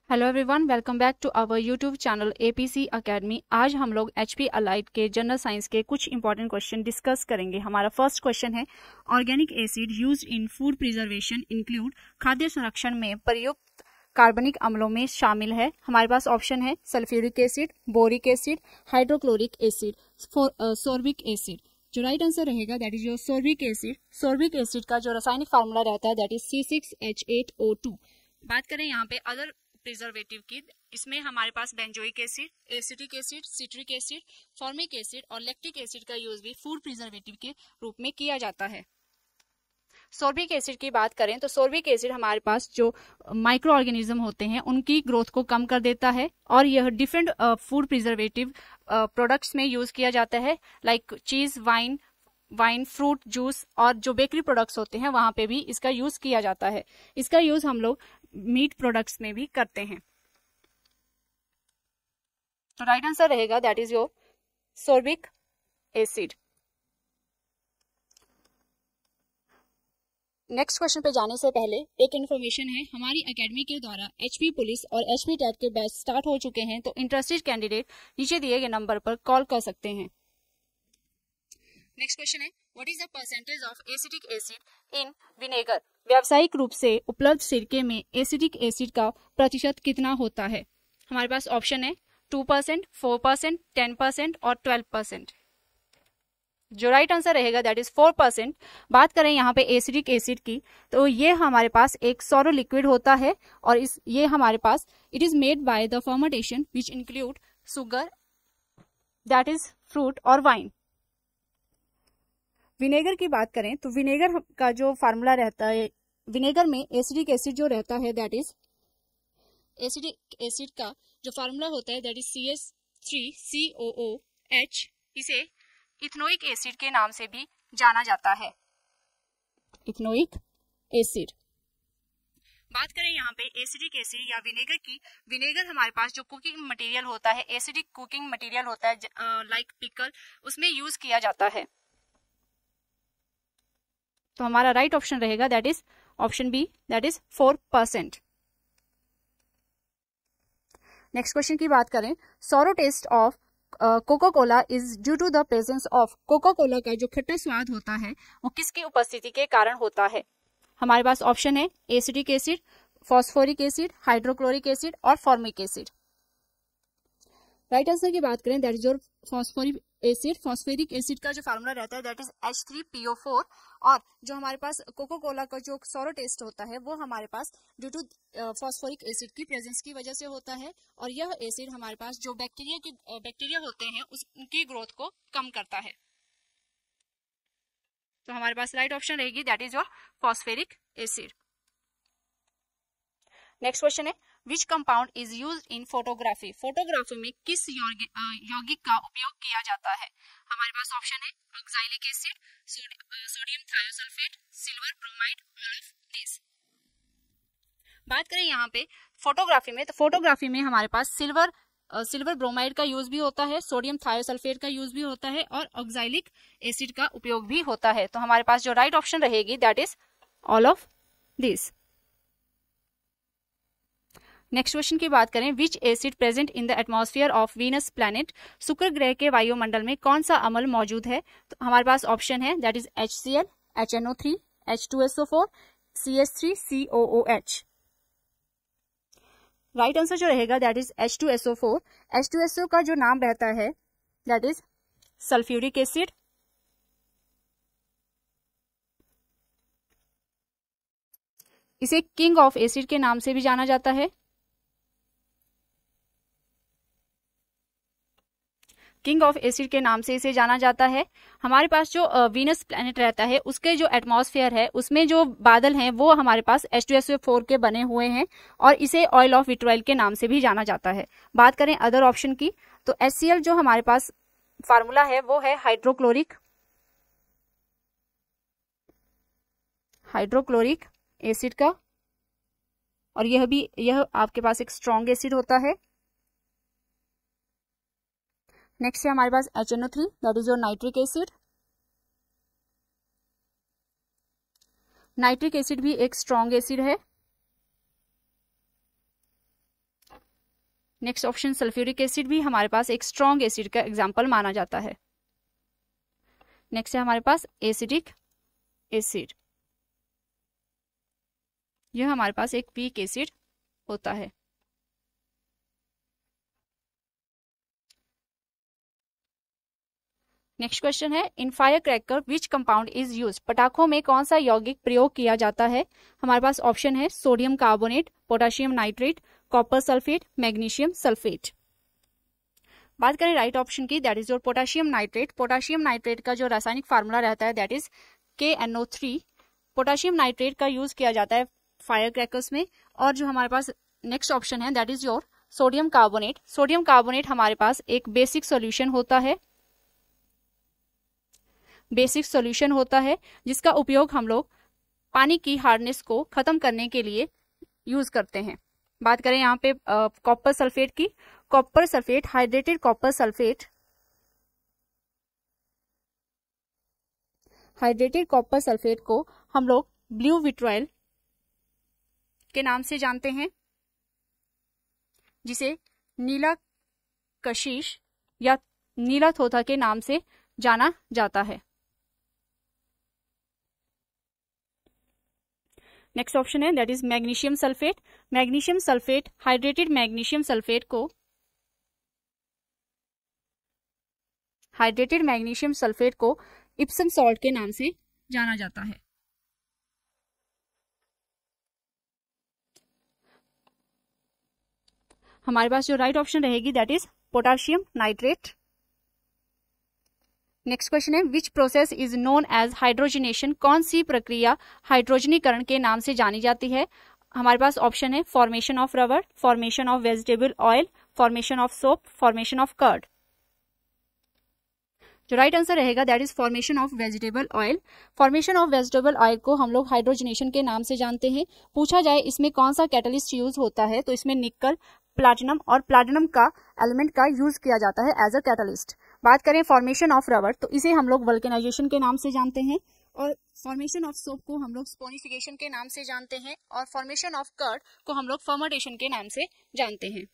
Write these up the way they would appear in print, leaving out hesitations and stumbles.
Hello everyone, welcome back to our YouTube channel APC academy. आज हम लोग HP allied के जनरल साइंस के कुछ इंपॉर्टेंट क्वेश्चन डिस्कस करेंगे। हमारा फर्स्ट क्वेश्चन है, organic acid used in food preservation include, खाद्य संरक्षण में प्रयुक्त कार्बनिक अम्लों में शामिल है। हमारे पास ऑप्शन है sulphuric acid, boric acid, hydrochloric acid, sorbic acid. जो राइट आंसर रहेगा that is your sorbic acid. Sorbic acid का जो रासायनिक फार्मूला रहता है दैट इज C6H8O2। बात करें यहाँ पे अदर प्रिजर्वेटिव की, इसमें हमारे पास benzoic acid, acetic acid, citric acid, formic acid और लैक्टिक एसिड का यूज भी फूड प्रिजर्वेटिव के रूप में किया जाता है। सोर्बिक एसिड की बात करें तो सोर्बिक एसिड हमारे पास जो माइक्रो ऑर्गेनिज्म होते हैं उनकी ग्रोथ को कम कर देता है और यह डिफरेंट फूड प्रिजर्वेटिव प्रोडक्ट्स में यूज किया जाता है, लाइक चीज, वाइन, फ्रूट जूस और जो बेकरी प्रोडक्ट्स होते हैं वहां पे भी इसका यूज किया जाता है। इसका यूज हम लोग मीट प्रोडक्ट्स में भी करते हैं। तो राइट आंसर रहेगा that is your sorbic acid. Next question पे जाने से पहले एक इन्फॉर्मेशन है, हमारी एकेडमी के द्वारा एचपी पुलिस और एचपी टेट के बैच स्टार्ट हो चुके हैं, तो इंटरेस्टेड कैंडिडेट नीचे दिए गए नंबर पर कॉल कर सकते हैं। नेक्स्ट क्वेश्चन है, what is the percentage of acetic acid in vinegar? व्यावसायिक रूप से उपलब्ध सिरके में एसिटिक एसिड का प्रतिशत कितना होता है? हमारे पास ऑप्शन है 2%, 4%, 10% और 12%। जो राइट आंसर रहेगा दैट इज 4%। बात करें यहाँ पे एसिडिक एसिड की, तो ये हमारे पास एक सॉरो लिक्विड होता है और ये हमारे पास it is made by the fermentation which include sugar, that is fruit और वाइन। विनेगर की बात करें तो विनेगर का जो फार्मूला रहता है, विनेगर में एसिडिक एसिड जो रहता है दैट इज एसिडिक एसिड का जो फार्मूला होता है दैट इज CH3COOH। इसे इथेनोइक एसिड के नाम से भी जाना जाता है, इथेनोइक एसिड। बात करें यहाँ पे एसिडिक एसिड या विनेगर की, विनेगर हमारे पास जो कुकिंग मटेरियल होता है, एसिडिक कुकिंग मटेरियल होता है लाइक पिकल, उसमें यूज किया जाता है। तो हमारा राइट ऑप्शन रहेगा that is option B, that is 4%। Next question की बात करें, sour taste of Coca Cola is due to the presence of, Coca Cola का जो खट्टा स्वाद होता है वो किसकी उपस्थिति के कारण होता है? हमारे पास ऑप्शन है acetic acid, phosphoric acid, hydrochloric acid और फॉर्मिक एसिड। राइट आंसर की बात करें that is your phosphoric acid. Phosphoric acid का जो फार्मूला रहता है दैट इज H3PO4 और जो हमारे पास कोका कोला का जो सॉरो टेस्ट होता है वो हमारे पास ड्यू टू फॉस्फोरिक एसिड की प्रेजेंस की वजह से होता है और यह एसिड हमारे पास जो बैक्टीरिया होते हैं उनकी ग्रोथ को कम करता है। तो हमारे पास राइट ऑप्शन रहेगी that is your phosphoric acid. Next question है, which compound is used in photography? Photography में किस यौगिक का उपयोग किया जाता है? हमारे पास ऑप्शन है oxalic acid, sodium thiosulphate, silver bromide, all of this. बात करें यहाँ पे फोटोग्राफी में, तो फोटोग्राफी में हमारे पास सिल्वर ब्रोमाइड का यूज भी होता है, सोडियम थायोसल्फेट का यूज भी होता है और ऑक्सैलिक एसिड का उपयोग भी होता है। तो हमारे पास जो राइट ऑप्शन रहेगी that is all of this. Next question की बात करें, which acid present in the atmosphere of Venus planet? शुक्र ग्रह के वायुमंडल में कौन सा अम्ल मौजूद है? तो हमारे पास ऑप्शन है that is HCl, HNO3, H2SO4, CH3COOH। Right answer जो रहेगा दैट इज H2SO4। H2SO का जो नाम रहता है दैट इज सल्फ्यूरिक एसिड। इसे किंग ऑफ एसिड के नाम से भी जाना जाता है। किंग ऑफ एसिड के नाम से इसे जाना जाता है। हमारे पास जो वीनस प्लैनेट रहता है उसके जो एटमॉस्फेयर है उसमें जो बादल हैं वो हमारे पास H2SO4 के बने हुए हैं और इसे ऑयल ऑफ विट्रोइल के नाम से भी जाना जाता है। बात करें अदर ऑप्शन की, तो HCl जो हमारे पास फार्मूला है वो है हाइड्रोक्लोरिक एसिड का और यह आपके पास एक स्ट्रॉन्ग एसिड होता है। नेक्स्ट है हमारे पास HNO3 that is your nitric acid. Nitric acid भी एक स्ट्रॉन्ग एसिड है। नेक्स्ट ऑप्शन सल्फ्यूरिक एसिड भी हमारे पास एक स्ट्रॉन्ग एसिड का एग्जाम्पल माना जाता है। नेक्स्ट है हमारे पास एसिडिक एसिड, यह हमारे पास एक वीक एसिड होता है। नेक्स्ट क्वेश्चन है in fire cracker which compound is use, पटाखों में कौन सा यौगिक प्रयोग किया जाता है। हमारे पास ऑप्शन है sodium carbonate, potassium nitrate, copper sulphate, magnesium sulphate. बात करें राइट ऑप्शन की, that is your potassium nitrate. Potassium nitrate का जो रासायनिक फार्मूला रहता है that is KNO3। Potassium nitrate का यूज किया जाता है फायर क्रैकर्स में। और जो हमारे पास नेक्स्ट ऑप्शन है that is your sodium carbonate. Sodium carbonate हमारे पास एक बेसिक सॉल्यूशन होता है, बेसिक सॉल्यूशन होता है जिसका उपयोग हम लोग पानी की हार्डनेस को खत्म करने के लिए यूज करते हैं। बात करें यहाँ पे कॉपर सल्फेट की, copper sulphate, hydrated copper sulphate, hydrated copper sulphate को हम लोग ब्लू विट्राइल के नाम से जानते हैं, जिसे नीला कशिश या नीला थोथा के नाम से जाना जाता है। नेक्स्ट ऑप्शन है that is magnesium sulphate. Magnesium sulphate, hydrated magnesium sulphate को, हाइड्रेटेड मैग्नीशियम सल्फेट को इप्सम सॉल्ट के नाम से जाना जाता है। हमारे पास जो राइट ऑप्शन रहेगी that is potassium nitrate. Next question है which process is known as hydrogenation, कौन सी प्रक्रिया हाइड्रोजनीकरण के नाम से जानी जाती है। हमारे पास ऑप्शन है formation of rubber, formation of vegetable oil, formation of soap, formation of curd. जो राइट आंसर रहेगा that is formation of vegetable oil. Formation of vegetable oil को हम लोग हाइड्रोजनेशन के नाम से जानते हैं। पूछा जाए इसमें कौन सा कैटलिस्ट यूज होता है तो इसमें निकल, प्लैटिनम और प्लैटिनम का एलिमेंट का यूज किया जाता है एज अ कैटलिस्ट। बात करें फॉर्मेशन ऑफ रबर तो इसे हम लोग वल्केनाइजेशन के नाम से जानते हैं, और फॉर्मेशन ऑफ सोप को हम लोग स्पोनिफिकेशन के नाम से जानते हैं, और फॉर्मेशन ऑफ कर्ड को हम लोग फर्मेंटेशन के नाम से जानते हैं।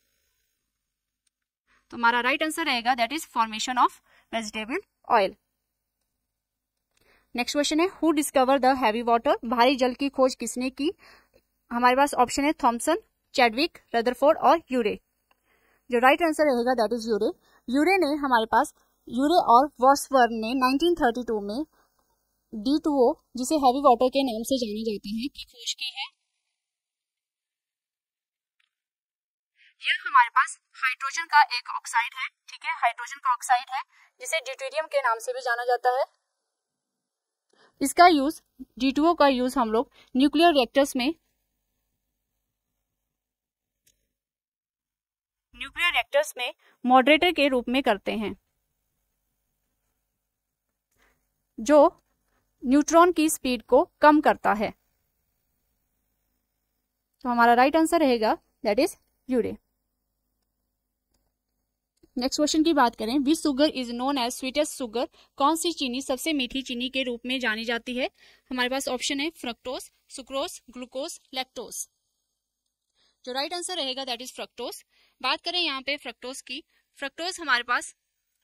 तो हमारा राइट आंसर रहेगा that is formation of vegetable oil. Next question है who discover the heavy water, भारी जल की खोज किसने की। हमारे पास ऑप्शन है थॉमसन, चैडविक, रदरफोर्ड और यूरे। जो राइट आंसर रहेगा दैट इज यूरे। यूरे ने हमारे पास, यूरे और वॉस्वर्न ने 1932 में D2O, जिसे हैवी वाटर के नाम से जाना जाता है, की खोज की है। यह हमारे पास हाइड्रोजन का एक ऑक्साइड है, ठीक है, हाइड्रोजन का ऑक्साइड है जिसे ड्यूटेरियम के नाम से भी जाना जाता है। इसका यूज, D2O का यूज हम लोग न्यूक्लियर रिएक्टर्स में, मॉडरेटर के रूप में करते हैं, जो न्यूट्रॉन की स्पीड को कम करता है। तो हमारा राइट आंसर रहेगा that is Urey. Next question की बात करें which sugar is known as sweetest sugar, कौन सी चीनी सबसे मीठी चीनी के रूप में जानी जाती है। हमारे पास ऑप्शन है फ्रक्टोज, सुक्रोज, ग्लूकोज, लैक्टोज। जो राइट आंसर रहेगा दैट इज फ्रक्टोज। बात करें यहाँ पे फ्रक्टोज की, फ्रक्टोज हमारे पास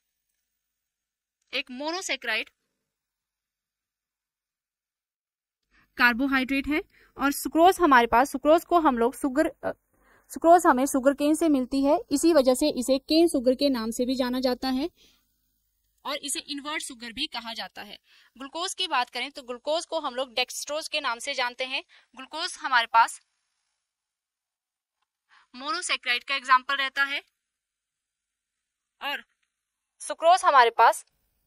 एक मोनोसेक्राइड कार्बोहाइड्रेट है, और सुक्रोज हमारे पास, सुक्रोज को हम लोग सुक्रोज हमें शुगर केन से मिलती है, इसी वजह से इसे केन शुगर के नाम से भी जाना जाता है, और इसे इन्वर्ट शुगर भी कहा जाता है। ग्लूकोज की बात करें तो ग्लूकोज को हम लोग डेक्सट्रोज के नाम से जानते हैं। ग्लूकोज हमारे पास मोनोसेक्राइड का एग्जाम्पल रहता है, और सुक्रोज हमारे पास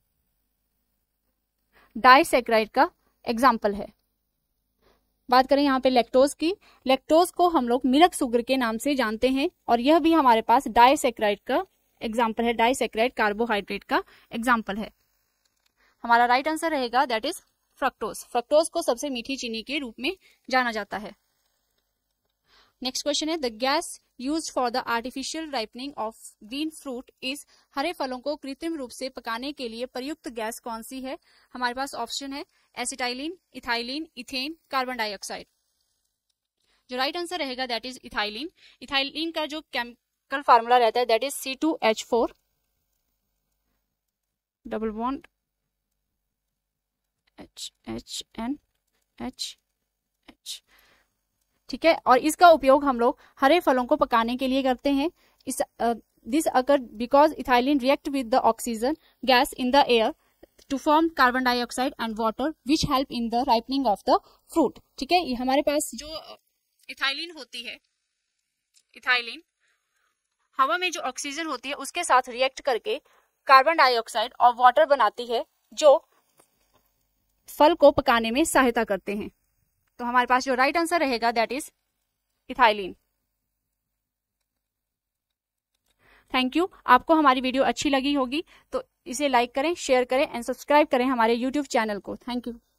डाइसेक्राइड का एग्जाम्पल है। बात करें यहाँ पे लैक्टोज की, लैक्टोज को हम लोग मिल्क शुगर के नाम से जानते हैं, और यह भी हमारे पास डाइसेक्राइड का एग्जाम्पल है, डाइसेक्राइड कार्बोहाइड्रेट का एग्जाम्पल है। हमारा राइट आंसर रहेगा दैट इज फ्रक्टोज। फ्रक्टोज को सबसे मीठी चीनी के रूप में जाना जाता है। नेक्स्ट क्वेश्चन है the gas used for the artificial ripening of green fruit is, हरे फलों को कृत्रिम रूप से पकाने के लिए प्रयुक्त गैस कौन सी है। हमारे पास ऑप्शन है acetylene, ethylene, ethane, carbon dioxide. जो राइट आंसर रहेगा दैट इज इथाइलिन। इथाइलिन का जो केमिकल फार्मूला रहता है that is C2H4 double bond HNH। ठीक है, और इसका उपयोग हम लोग हरे फलों को पकाने के लिए करते हैं। This occur because ethylene react with the oxygen gas in the air to form carbon dioxide and water which help in the ripening of the fruit. ठीक है, ये हमारे पास जो इथाइलिन होती है, इथाइलिन हवा में जो ऑक्सीजन होती है उसके साथ रिएक्ट करके कार्बन डाइऑक्साइड और वाटर बनाती है जो फल को पकाने में सहायता करते हैं। तो हमारे पास जो राइट आंसर रहेगा that is ethylene. Thank you. आपको हमारी वीडियो अच्छी लगी होगी तो इसे लाइक करें, शेयर करें एंड सब्सक्राइब करें हमारे यूट्यूब चैनल को। Thank you.